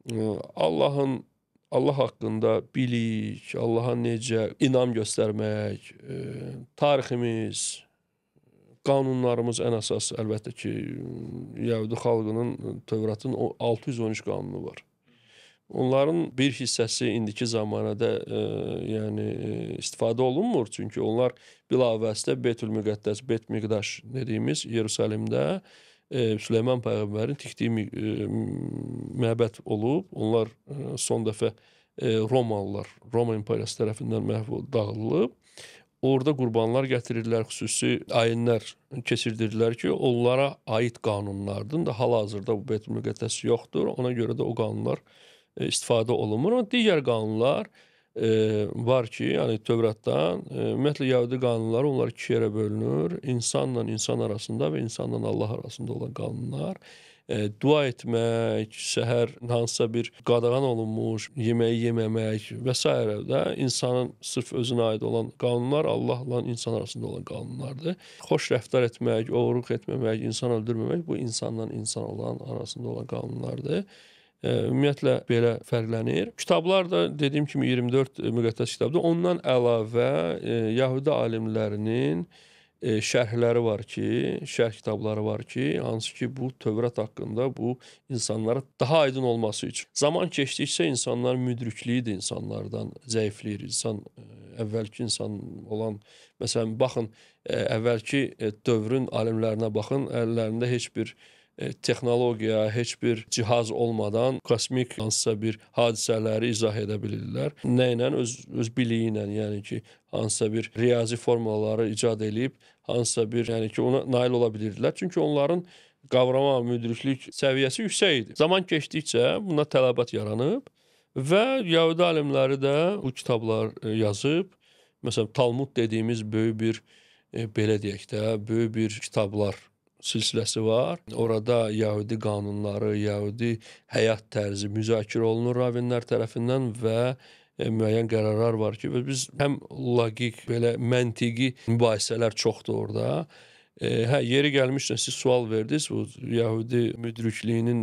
Allah haqqında bilik, Allaha necə inam göstərmək, tariximiz, qanunlarımız ən əsas əlbəttə ki, Yəhudi xalqının Tövratın 613 qanunu var. Onların bir hissəsi indiki zamanədə yəni istifadə olunmur, çünki onlar bilavasitə Betül-Müqəddəs, Bet-Miqdaş dediyimiz Yerusəlimdə Süleyman peyğəmbərin tikdiyi məbəd olub. Onlar son dəfə Romalılar, Roma imperiyası tərəfindən dağıdılıb. Orada qurbanlar gətirirlər, xüsusi ayinlər keçirdirlər ki, onlara aid qanunlardır. Hal-hazırda bu Betül-Müqəddəs yoxdur. Ona görə də o qanunlar istifadə olunmur. Amma digər qanunlar var ki, yəni Tövratdan, ümumiyyətlə Yəhudi qanunları onlar 2 yerə bölünür. İnsanla insan arasında və insanla Allah arasında olan qanunlar. Dua etmək, səhər hansısa bir qadağan olunmuş yeməyi yeməmək və s. də insanın sırf özünə aid olan qanunlar Allahla insan arasında olan qanunlardır. Xoş rəftar etmək, oğurluq etməmək, insan öldürməmək bu insanla insan olan arasında olan qanunlardır. Ümumiyyətlə belə fərqlənir. Kitablar da dediyim kimi 24 müqəddəs kitabdır. Ondan əlavə Yəhudi alimlərinin şərhləri var ki, şərh kitabları var ki, hansı ki bu Tövrat haqqında bu insanlara daha aydın olması üçün. Zaman keçdikcə insanlar müdrikliyi də insanlardan zəifləyir. İnsan əvvəlki insan olan, məsələn, baxın, əvvəlki dövrün alimlərinə baxın, əllərində heç bir texnologiya, heç bir cihaz olmadan kosmik hansısa bir hadisələri izah edə bilirlər. Nə ilə? Öz biliyi ilə, yəni ki, hansısa bir riyazi formulaları icad edib, hansısa bir, yəni ki, ona nail ola bilirdilər. Çünki onların qavrama, müdriklik səviyyəsi yüksək idi. Zaman keçdikcə buna tələbat yaranıb və Yəhudi alimləri də bu kitablar yazıb. Məsələn, Talmud dediyimiz böyük bir, belə deyək də, böyük bir kitablar silsiləsi var. Orada Yəhudi qanunları, Yəhudi həyat tərzi müzakirə olunur ravinlər tərəfindən və müəyyən qərarlar var ki, biz həm logik, belə məntiqi mübahisələr çoxdur orada. Yeri gəlmişdən siz sual verdiniz, bu Yəhudi müdrikliyinin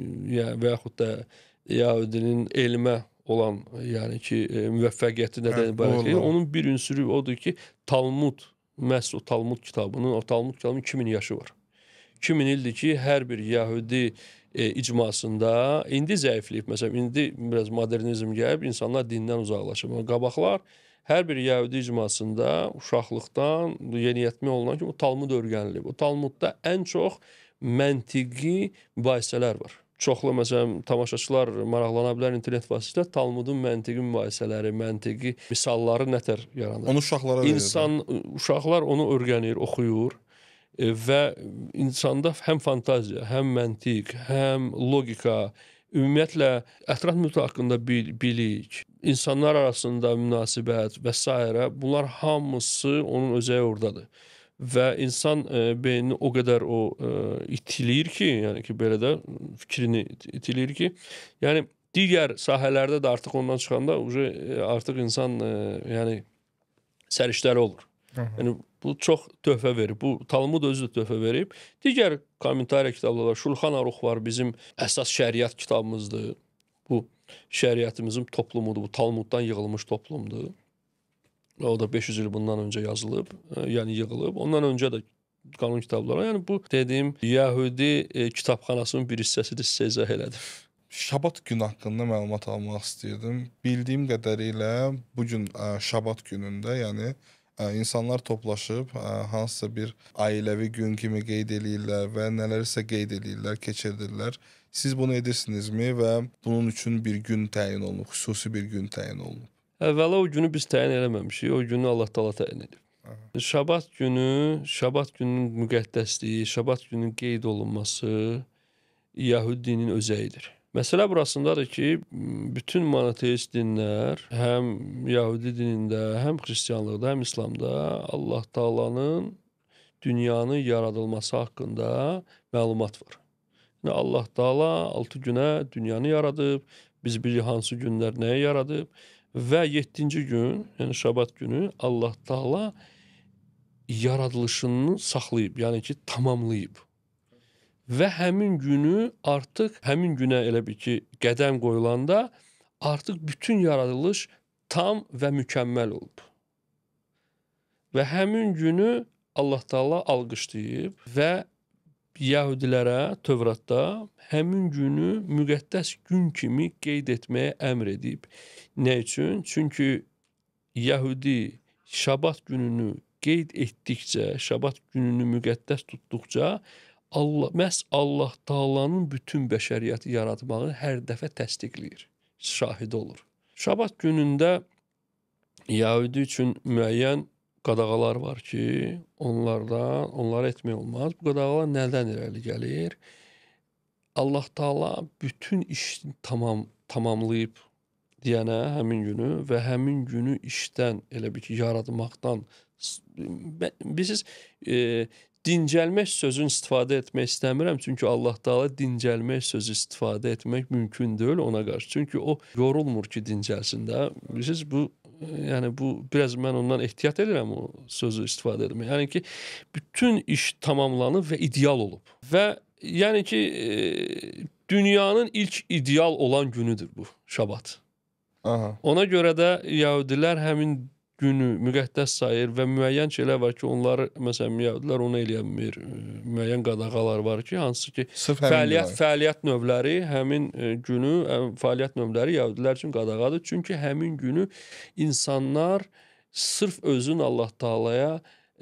və yaxud da Yəhudinin elmə olan, yəni ki, müvəffəqiyyəti nədən ibarət deyil. Onun bir ünsürü odur ki, Talmud, məhz o Talmud kitabının 2000 yaşı var. 2000 ildir ki, hər bir Yəhudi icmasında indi zəifləyib. Məsələn, indi biraz modernizm gəlib, insanlar dindən uzaqlaşıb. Qabaqlar hər bir Yəhudi icmasında uşaqlıqdan yeniyetmə olunan ki, o Talmud öyrənilib. O Talmudda ən çox məntiqi mübahisələr var. Çoxlu, məsələn, tamaşaçılar maraqlana bilər internet vasitəsilə Talmudun məntiqi mübahisələri, məntiqi misalları nətər yaranır. Onu uşaqlara verir. Uşaqlar onu öyrənir, oxuyur. Və insanda həm fantaziya, həm məntiq, həm logika, ümumiyyətlə ətraf mühit haqqında bilik, insanlar arasında münasibət və s. bunlar hamısı onun özəyi oradadır. Və insan beynini o qədər itilir ki, yəni ki, belə də fikrini itilir ki, yəni digər sahələrdə də artıq ondan çıxanda artıq insan yəni səriştəri olur. Yəni bu çox töhfə verib. Bu Talmud özü də töhfə verib. Digər kommentariya kitabları var. Şulxan Arux var. Bizim əsas şəriət kitabımızdır. Bu şəriətimizin toplumudur. Bu Talmuddan yığılmış toplumdur. O da 500 il bundan öncə yazılıb, yəni yığılıb. Ondan öncə də qanun kitabları. Yəni bu dediyim Yəhudi kitabxanasının bir hissəsidir, sizə izah elədim. Şabat günü haqqında məlumat almaq istəyirdim. Bildiyim qədərilə bu gün Şabat günündə, yəni insanlar toplaşıb hansısa bir ailəvi gün kimi qeyd eləyirlər və nələrsə qeyd eləyirlər, keçirdirlər. Siz bunu edirsinizmi və bunun üçün bir gün təyin olunub, xüsusi bir gün təyin olunub? Əvvəla o günü biz təyin eləməmişik, o günü Allah Taala təyin edib. Şabat günün müqəddəsliyi, Şabat günün qeyd olunması Yəhudinin özəyidir. Məsələ burasındadır ki, bütün monoteist dinlər, həm Yəhudi dinində, həm xristianlıqda, həm İslamda Allah Taalanın dünyanın yaradılması haqqında məlumat var. Yəni Allah Taala 6 günə dünyanı yaradıb, biz bilirik hansı günlər nəyə yaradıb və 7-ci gün, yəni Şabat günü Allah Taala yaradılışını saxlayıb, yəni ki, tamamlayıb. Və həmin günü artıq, həmin günə elə bir ki, qədəm qoyulanda artıq bütün yaradılış tam və mükəmməl olub. Və həmin günü Allah Taala alqışlayıb və Yəhudilərə Tövratda həmin günü müqəddəs gün kimi qeyd etməyə əmr edib. Nə üçün? Çünki Yəhudi Şabat gününü qeyd etdikcə, Şabat gününü müqəddəs tutduqca məhz Allah Taalanın bütün bəşəriyyəti yaratmağı hər dəfə təsdiqləyir, şahidi olur. Şabat günündə Yəhudi üçün müəyyən qadağalar var ki, onları etmək olmaz. Bu qadağalar nədən irəli gəlir? Allah Taala bütün işini tamamlayıb deyənə həmin günü və həmin günü işdən elə bir ki, yaratmaqdan bilirsiniz, dincəlmək sözünü istifadə etmək istəmirəm. Çünki Allah Taala dincəlmək sözü istifadə etmək mümkün deyil ona qarşı. Çünki o yorulmur ki, dincəlsin də. Bilirsiniz, yəni bu biraz mən ondan ehtiyat edirəm o sözü istifadə etmək. Yəni ki, bütün iş tamamlanıb və ideal olub. Və yəni ki, dünyanın ilk ideal olan günüdür bu Şabat. Aha. Ona görə də Yəhudilər həmin günü müqəddəs sayır və müəyyən şeylər var ki, onları, məsələn, Yəhudilər onu eləyənmir. Müəyyən qadağalar var ki, hansı ki, fəaliyyət növləri həmin günü, fəaliyyət növləri Yəhudilər üçün qadağadır. Çünki həmin günü insanlar sırf özün Allah Taalaya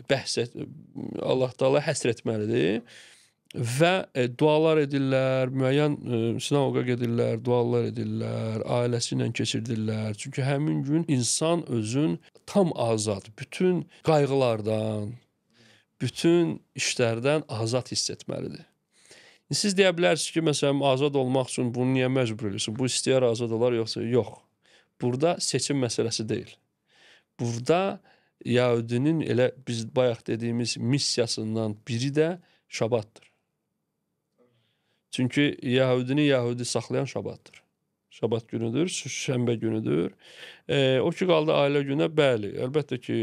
Allah Taala həsr etməlidir. Və dualar edirlər, müəyyən sinagoqa gedirlər, dualar edirlər, ailəsi ilə keçirdirlər. Çünki həmin gün insan özün tam azad, bütün qayğılardan, bütün işlərdən azad hiss etməlidir. Siz deyə bilərsiniz ki, məsələn, azad olmaq üçün bunu niyə məcbur edirsin? Bu istəyər azad olar, yoxsa yox. Burada seçim məsələsi deyil. Burada Yəhudinin elə biz bayaq dediyimiz missiyasından biri də Şabatdır. Çünki Yəhudini Yəhudi saxlayan Şabatdır. Şabat günüdür, şənbə günüdür. O ki, qaldı ailə günə, bəli, əlbəttə ki,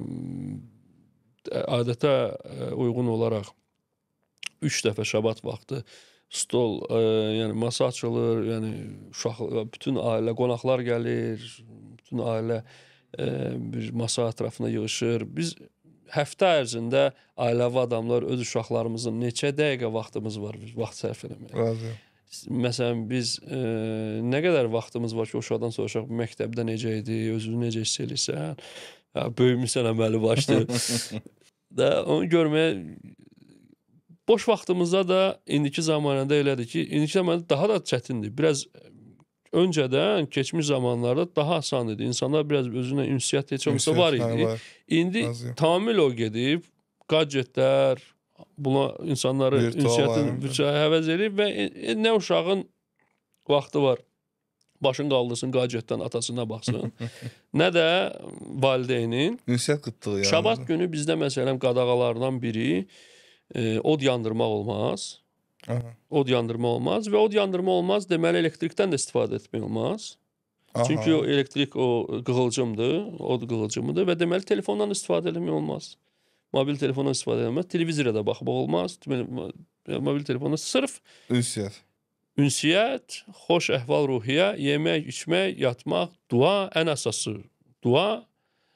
adətə uyğun olaraq 3 dəfə Şabat vaxtı stol, yəni masa açılır, yəni bütün ailə, qonaqlar gəlir, bütün ailə bir masa ətrafına yığışır. Biz həftə ərzində ailəvi adamlar öz uşaqlarımızın neçə dəqiqə vaxtımız var, vaxt sərf eləməyə. Razıyam. Məsələn, biz nə qədər vaxtımız var ki, o uşaqdan soruşaq, məktəbdə necə idi, özünü necə hiss edirsən, böyümüsən, əməli başdır. Onu görməyə, boş vaxtımızda da indiki zamanədə elədir ki, indiki zamanədə daha da çətindir. Biraz öncədən, keçmiş zamanlarda daha asan idi. İnsanlar biraz özünə ünsiyyət heç olmasa var idi. İndi tamamilə o gedib, gadgetlər, buna insanları ünsiyyətin həvəz edib və nə uşağın vaxtı var, başını qaldırsın, gadgetdən atasına baxsın, nə də valideynin. Ünsiyyət qıtlığı yəni. Şabat günü bizdə məsələn qadağalardan biri od yandırmaq olmaz. Aha. Od yandırma olmaz və od yandırma olmaz, deməli elektrikdən də istifadə etmək olmaz. Aha. Çünki o elektrik o qığılcımdır, od qığılcımıdır və deməli telefondan istifadə etmək olmaz. Mobil telefondan istifadə etmək olmaz, televizora da baxmaq olmaz. Mobil telefonda sırf ünsiyyət, xoş əhval-ruhiyyə, yemək, içmək, yatmaq, dua, ən əsası dua,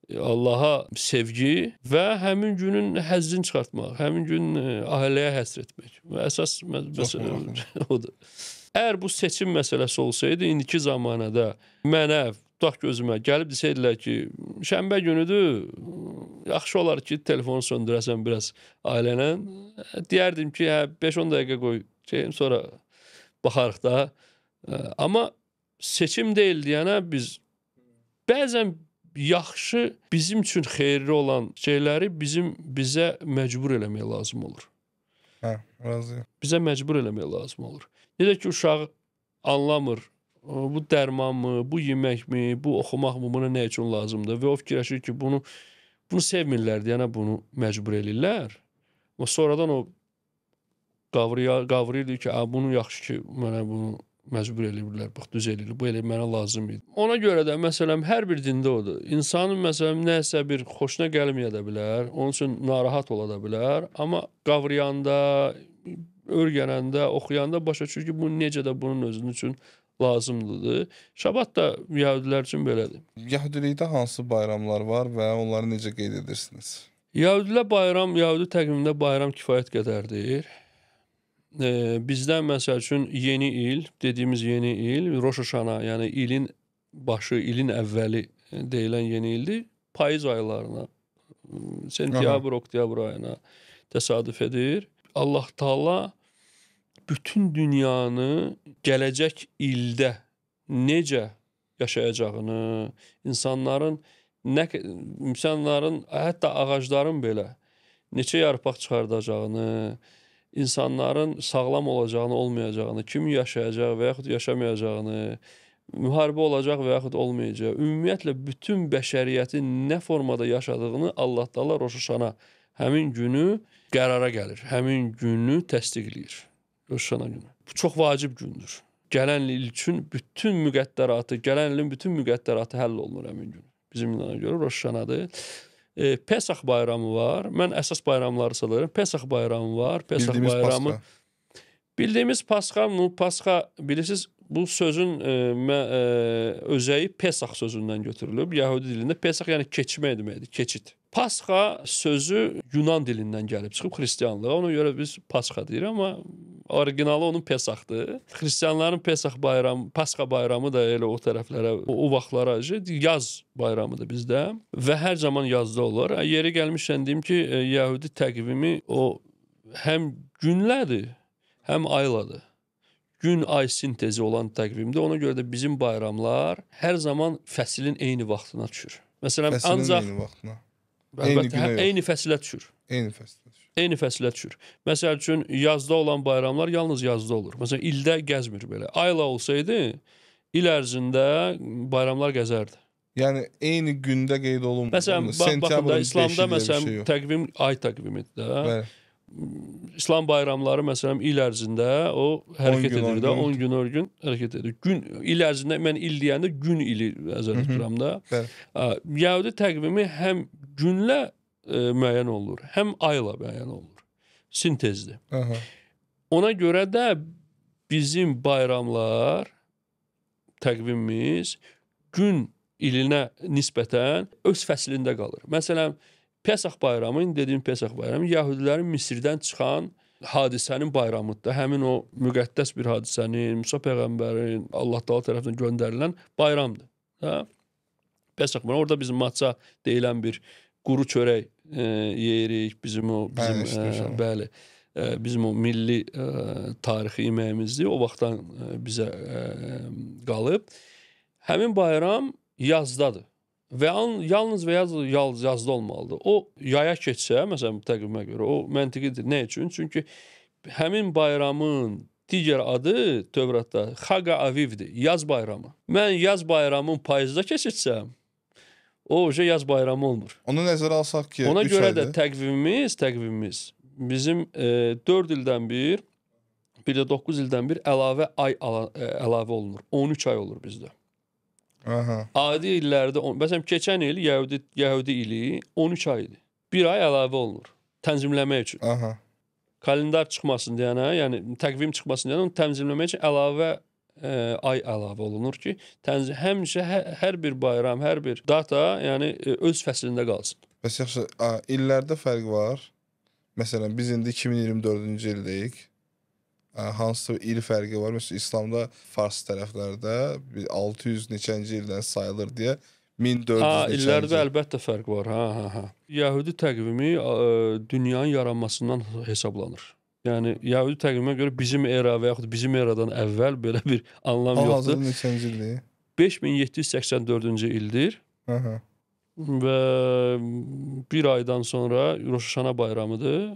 Allah'a sevgi və həmin günün həzzini çıxartmaq, həmin gün ailəyə həsr etmək. Və əsas məsələ odur. Əgər bu seçim məsələsi olsaydı, indiki zamanədə mənə, tutaq gözümə gəlib desəydilər ki, şənbə günüdür, yaxşı olar ki, telefonu söndürəsən biraz ailənə. Deyərdim ki, 5-10 dəqiqə qoy, sonra baxarıq da. Amma seçim deyil deyənə biz bəzən yaxşı, bizim üçün xeyirli olan şeyləri bizə məcbur eləmək lazım olur. Hə, razıyam. Bizə məcbur eləmək lazım olur. Necə ki, uşaq anlamır, bu dərmanmı, bu yeməkmi, bu oxumaqmı, buna nə üçün lazımdır və o fikirləşir ki, bunu sevmirlər deyənə bunu məcbur eləyirlər. Amma sonradan o qavrayır ki, bunu yaxşı ki, mənə bunu məcbur eləyirlər, bax, düz eləyir, bu elə mənə lazım idi. Ona görə də, məsələn, hər bir dində odur. İnsanın, məsələn, nəsə bir xoşuna gəlməyə də bilər, onun üçün narahat ola da bilər, amma qavrayanda, öyrənəndə, oxuyanda başa düşür ki, bu necə də bunun özünün üçün lazımdır. Şabat da yəhudilər üçün belədir. Yəhudilikdə hansı bayramlar var və onları necə qeyd edirsiniz? Yəhudi təqvimində bayram kifayət qədərdir. Bizdən məsəl üçün yeni il, dediyimiz yeni il, Roş Haşana, yəni ilin başı, ilin əvvəli deyilən yeni ildir. Payız aylarına, sentyabr, oktyabr ayına təsadüf edir. Allah Taala bütün dünyanı gələcək ildə necə yaşayacağını, insanların hətta ağacların belə neçə yarpaq çıxardacağını, insanların sağlam olacağını, olmayacağını, kim yaşayacaq və yaxud yaşamayacağını, müharibə olacaq və yaxud olmayacaq, ümumiyyətlə bütün bəşəriyyətin nə formada yaşadığını Allah Taala Roş Haşana həmin günü qərara gəlir, həmin günü təsdiqləyir. Roş Haşana günü. Bu çox vacib gündür. Gələn il üçün bütün müqəddəratı, gələn ilin bütün müqəddəratı həll olunur həmin gün. Bizim inana görə Roş Haşanadır. Pesach bayramı var. Mən əsas bayramları sayıram. Pesach bayramı var. Pesach bayramı. Bildiyimiz Pasxa, bilirsiniz, bu sözün özəyi Pesach sözündən götürülüb. Yəhudi dilində Pesach yəni keçmək deməkdir, keçid. Pasxa sözü Yunan dilindən gəlib çıxıb xristianlığa. Ona görə biz Pasxa deyirik, amma originalı onun Pesachdır. Xristianların Pasxa bayramı da elə o tərəflərə, o vaxtlara yaz bayramıdır bizdə və hər zaman yazda olur. Yeri gəlmişkən deyim ki, Yəhudi təqvimi o həm günlədir, həm ayladır. Gün-ay sintezi olan təqvimdir. Ona görə də bizim bayramlar hər zaman fəslin eyni vaxtına düşür. Məsələn, ancaq eyni vaxtına. Eyni fəsilə düşür. Eyni fəsilə düşür. Məsəl üçün, yazda olan bayramlar yalnız yazda olur. Məsələn, ildə gəzmir belə. Ayla olsaydı, il ərzində bayramlar gəzərdi. Yəni, eyni gündə qeyd olunmur. Məsələn, baxın da, İslamda məsələn, təqvim ay təqvimidir də. Bəli. İslam bayramları məsələn il ərzində o hərəkət edir də, 10 gün, 10 gün hərəkət edir. İl ərzində, mən il deyəndə gün ili nəzərdə tuturam da. Yəhudi təqvimi həm günlə müəyyən olur, həm ayla müəyyən olur. Sintezdir. Ona görə də bizim bayramlar, təqvimimiz gün ilinə nisbətən öz fəslində qalır. Məsələn, Pesach bayramı, dediyim Pesach bayramı, Yəhudilərin Misirdən çıxan hadisənin bayramıdır. Həmin o müqəddəs bir hadisənin, Musa Peyğəmbərin Allah Taala tərəfindən göndərilən bayramdır. Pesach bayramı, orada bizim matça deyilən bir quru çörək yeyirik, bizim o milli tarixi yeməyimizdir. O vaxtdan bizə qalıb. Həmin bayram yazdadır. Və yalnız və yazda olmalıdır. O yaya keçsə, məsələn, təqvimə görə, o məntiqidir. Nə üçün? Çünki həmin bayramın digər adı Tövratda Xaqa Avivdir, yaz bayramı. Mən yaz bayramın payızda keçirsəm, o yaz bayramı olmur. Onu nəzərə alsaq ki, ona görə də təqvimimiz bizim 4 ildən bir də 9 ildən bir əlavə ay əlavə olunur. 13 ay olur bizdə. Adi illərdə, məsələn, keçən il Yəhudi ili 13 aydır. Bir ay əlavə olunur, tənzimləmək üçün. Kalendar çıxmasın deyənə, yəni təqvim çıxmasın deyənə, onu tənzimləmək üçün əlavə ay əlavə olunur ki, həmişə hər bir bayram, hər bir data, yəni öz fəslində qalsın. Bəs yaxşı, illərdə fərq var. Məsələn, biz indi 2024-cü ildəyik. Hansı il fərqi var? Məsələn, İslamda Fars tərəflərdə 600 neçənci ildən sayılır deyə 1400 illərdə əlbəttə fərq var. Yəhudi təqvimi dünyanın yaranmasından hesablanır. Yəni Yəhudi təqviminə görə bizim era və yaxud bizim eradan əvvəl belə bir anlam yoxdur. Hazırda neçənci ildir? 5784-cü ildir. Və bir aydan sonra Roş Haşana bayramıdır.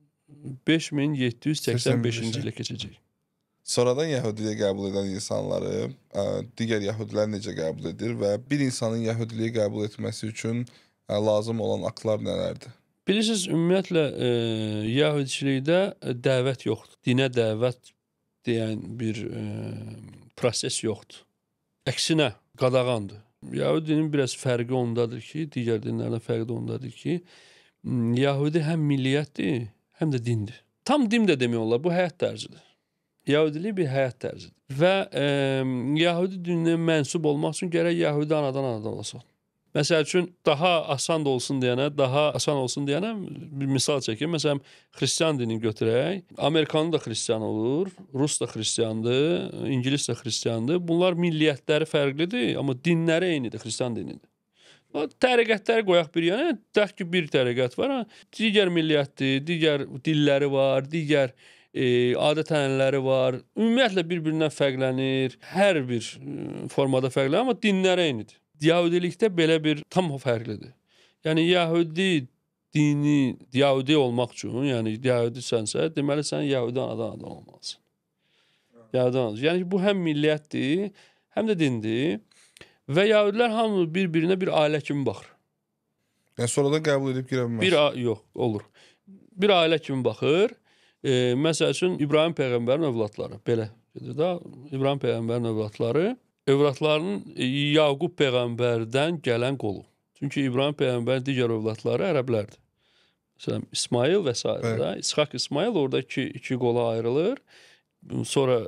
5785-ci ilə keçəcək. Sonradan Yəhudiliyə qəbul edən insanları digər yəhudilər necə qəbul edir və bir insanın Yəhudiliyə qəbul etməsi üçün lazım olan aktlar nələrdir? Bilirsiniz, ümumiyyətlə Yəhudiçilikdə dəvət yoxdur. Dinə dəvət deyən bir proses yoxdur. Əksinə, qadağandır. Yəhudinin biraz fərqi ondadır ki, digər dinlərdən fərqi ondadır ki, Yəhudi həm milliyyətdir, həm də dindir. Tam din də demək olar, bu həyat tərzidir. Yəhudilik bir həyat tərzidir. Və Yəhudi dininə mənsub olmaq üçün gərək Yəhudi anadan olsun. Məsəl üçün, daha asan olsun deyənə bir misal çəkeyim. Məsələn, xristian dinini götürək. Amerikanlı da xristian olur, Rus da xristiandır, İngilis də xristiandır. Bunlar milliyyətləri fərqlidir, amma dinləri eynidir, xristian dinidir. Təriqətləri qoyaq bir yana, deyək ki, bir təriqət var. Digər milliyyətdir, digər dilləri var, digər adət-ənənələri var. Ümumiyyətlə bir-birindən fərqlənir, hər bir formada fərqlənir, amma dinləri eynidir. Yəhudilikdə belə bir tam fərqlidir. Yəni, Yəhudi dini, Yəhudi olmaq üçün, yəni Yəhudisənsə, deməli sən Yəhudi anadan olmalısın. Yəni, bu həm milliyyətdir, həm də dindir. Və Yəhudilər hamı bir-birinə bir ailə kimi baxır. Yəni, sonradan qəbul edib girə bilməz. Yox, olur. Bir ailə kimi baxır. Məsəl üçün, İbrahim Peyğəmbərin övladları, belə gedir da, İbrahim Peyğəmbərin övladlarının Yaqub Peyğəmbərdən gələn qolu. Çünki İbrahim Peyğəmbərin digər övladları ərəblərdir. Məsələn, İsmail və s. İsxaq İsmail orada iki qola ayrılır. Sonra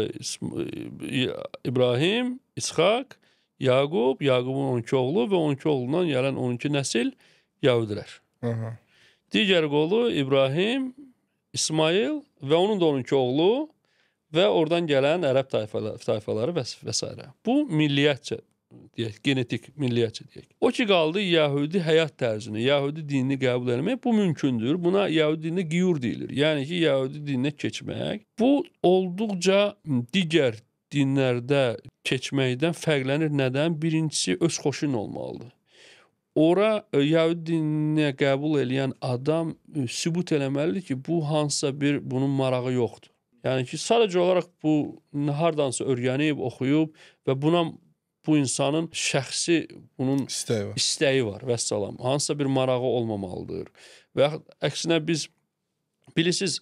İbrahim, İsxaq, Yaqub, Yaqubun 12 oğlu və 12 oğlundan gələn 12 nəsil Yəhudilər. Digər qolu İbrahim, İsmail və onun da 12 oğlu və oradan gələn ərəb tayfaları və s. Bu milliyyətcə deyək, genetik milliyyətcə deyək. O ki qaldı Yəhudi həyat tərzini, Yəhudi dinini qəbul etmək, bu mümkündür. Buna Yəhudi dinində qiyur deyilir. Yəni ki, Yəhudi dininə keçmək. Bu olduqca digər dinlərdə keçməkdən fərqlənir. Nədən? Birincisi, öz xoşun olmalıdır. Ora Yəhudi dininə qəbul edən adam sübut eləməlidir ki, bu hansısa bir bunun marağı yoxdur. Yəni ki, sadəcə olaraq bu hardansa öyrənib, oxuyub və bu insanın şəxsi bunun istəyi var və salam. Hansısa bir marağı olmamalıdır. Və əksinə biz bilirsiniz,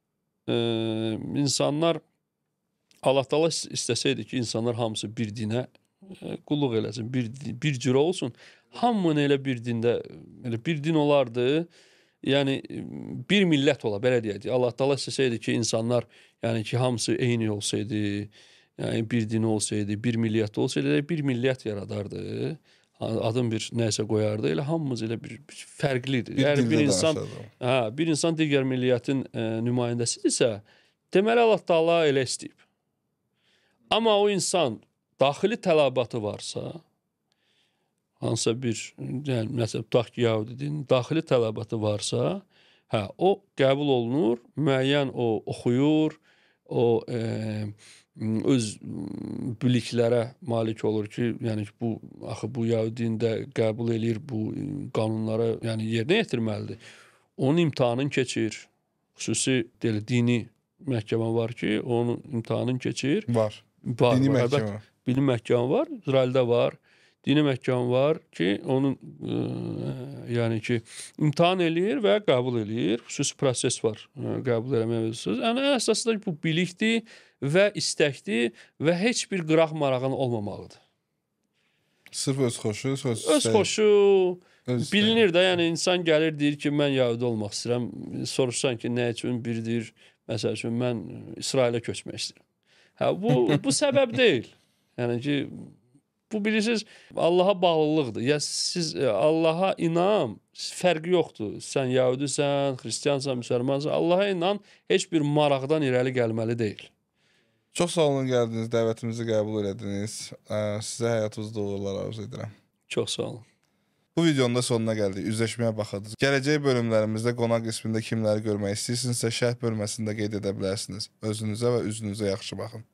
insanlar Allah Taala istəsəydi ki, insanlar hamısı bir dinə qulluq eləsin, bir cür olsun. Hamının elə bir dində, elə bir din olardı. Yəni bir millət ola, belə deyək. Allah Taala istəsəydi ki, insanlar, yəni ki, hamısı eyni olsaydı, yəni bir din olsaydı, bir millət olsaydı, elə bir millət yaradardı. Adın bir nəsə qoyardı. Elə hamımız elə bir fərqlidir. Yəni bir insan digər milliyyətin nümayəndəsidirsə, deməli Allah Taala elə istəyib. Amma o insan daxili tələbatı varsa, hansısa bir, yəni, məsələn, tutaq ki, Yəhudi dinin daxili tələbatı varsa, o qəbul olunur, müəyyən o oxuyur, o öz biliklərə malik olur ki, yəni bu Yəhudi dinində qəbul eləyir, bu qanunlara, yəni yerinə yetirməlidir. Onun imtahanını keçir. Xüsusi dini məhkəmə var ki, onun imtahanını keçir. Var. Dini məhkəmə. Dini məhkəmə var, İsraildə var. Dini məhkəmə var ki, onun yəni ki, imtahan eləyir və qəbul eləyir. Xüsusi proses var, qəbul eləmək mövzusu. Yəni, ən əsasında bu bilikdir və istəkdir və heç bir qıraq marağın olmamalıdır. Sırf öz xoşu, öz xoşu bilinir də, yəni insan gəlir, deyir ki, mən Yəhudi olmaq istəyirəm. Soruşsan ki, nə üçün biridir? Məsəl üçün, mən İsrailə köçmək istəyirəm. Hə, bu səbəb deyil. Yəni ki, bu bilirsiniz, Allaha bağlılıqdır. Ya siz Allaha inan, fərqi yoxdur. Sən yəhudisən, xristiansan, müsəlmansan, Allaha inan heç bir maraqdan irəli gəlməli deyil. Çox sağ olun gəldiniz, dəvətimizi qəbul elədiniz. Sizə həyatınızda uğurlar arzu edirəm. Çox sağ olun. Bu videonun da sonuna gəldik. Üzləşməyə baxadınız. Gələcək bölümlərimizdə qonaq qismində kimləri görmək istəyirsinizsə şərh bölməsində qeyd edə bilərsiniz. Özünüzə və üzünüzə yaxşı baxın.